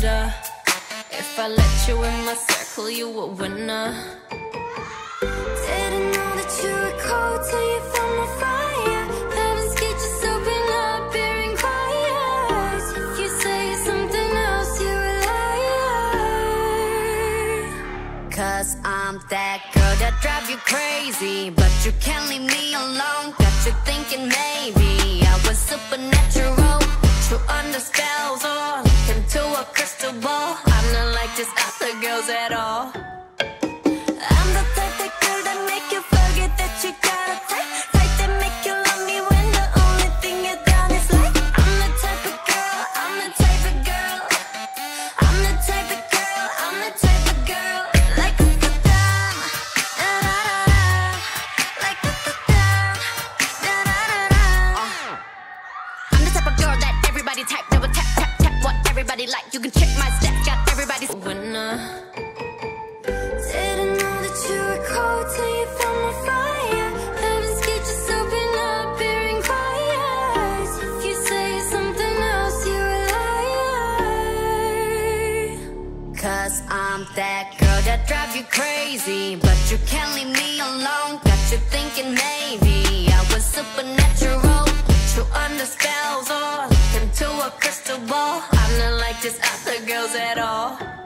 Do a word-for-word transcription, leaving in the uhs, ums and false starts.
wonder if I let you in my circle, you a winner. Didn't know that you were cold till you found my fire. Heaven's gate just open up, bearing quiet. If you say something else, you're a liar. Cause I'm that girl that drive you crazy, but you can't leave me alone. Got you thinking maybe I was supernatural, put you under spells or look into a crystal ball. I'm not like just other girls at all. I'm the type that girl that make you forget that you got a type, type that make you love me when the only thing you done is like. I'm the type of girl, I'm the type of girl, I'm the type of girl, I'm the type of girl. Like a da da da da da, like a da da da da da. I'm the type of girl that everybody type, double tap tap tap what everybody like. You can check my stats, got everybody's winner. Didn't know that you were cold till you found my fire. Heaven's gate just open up, bearing quiet. If you say something else, you're a liar. Cause I'm that girl that drive you crazy, but you can't leave me alone. Got you thinking maybe I was supernatural, put you under spells or look into a crystal ball. I'm not like just other girls at all.